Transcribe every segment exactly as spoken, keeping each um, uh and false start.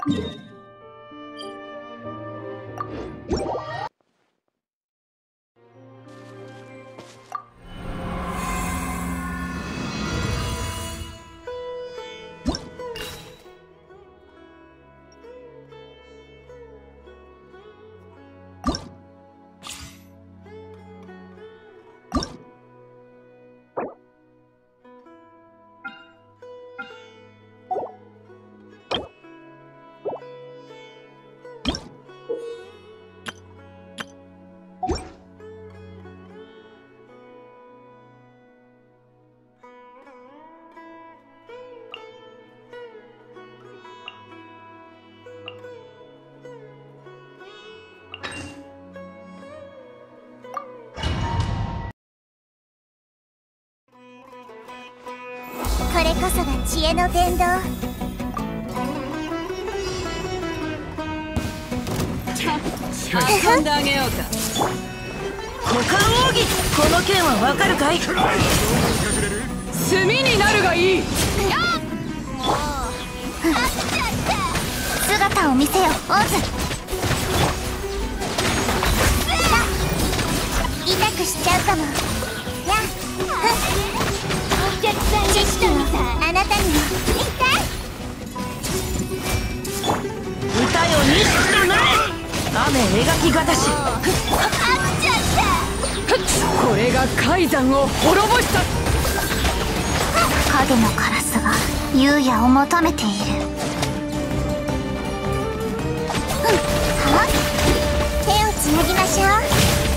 これこそが知恵の伝道。 遊んであげようか。 股間奥義、この剣はわかるかい？ 炭になるがいい。 姿を見せよ、オズ。痛くしちゃうかも。やっ知識をあなたにも。 歌よ錦となれ。雨描きがたし。 これが海山を滅ぼした。 影のカラスが優也を求めている。はっ、手をつなぎましょう。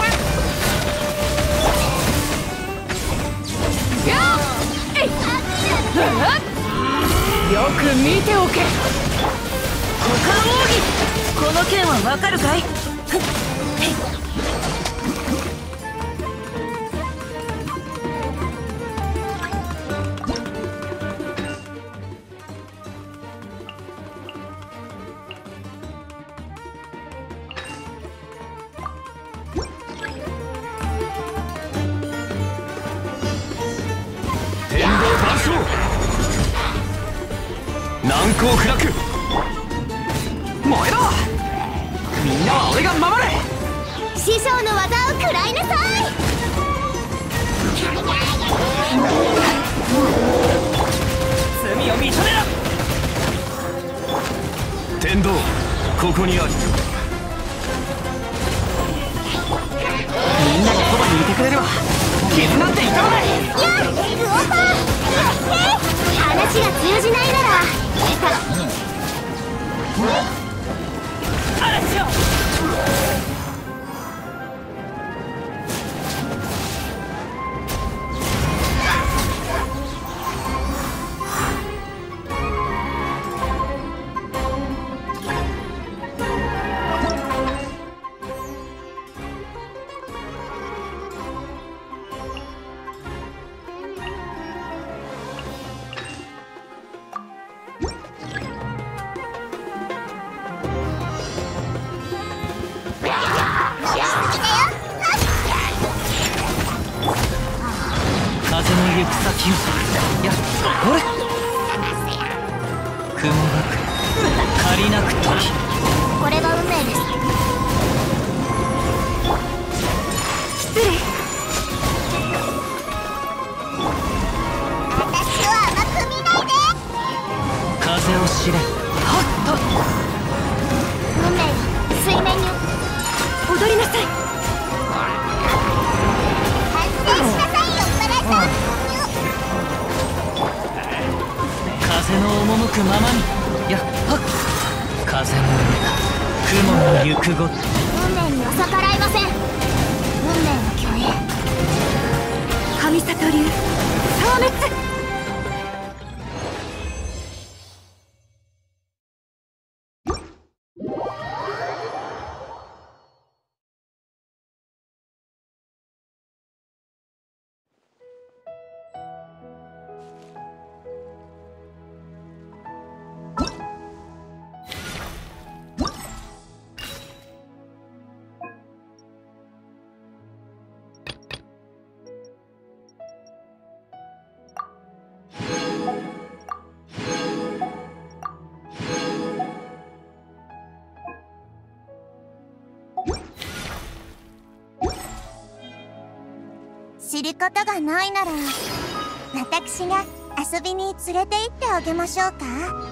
よく見ておけ。 股間奥義、この剣はわかるかい？ 天道万象、難攻不落。燃えろ、みんなは俺が守る。 師匠の技を食らいなさい。 罪を認めろ。天道、ここにある。みんながそばにいてくれれば傷なんて痛まない。 やっ、ウオパー。話が通じないなら嵐よ。 風の行く先を。いや、ほれ。雲がく借りなく時。 これが運命です。失礼。私を甘く見ないで。 風を知れ。はっと。 運命よ、水面に踊りなさい。反省しなさい、酔っ払いさん。 風の赴くままに。やっはっ。風の雲の行くごと。 運命には逆らいません。運命の巨影、神里流消滅。 知ることがないなら私が遊びに連れて行ってあげましょうか。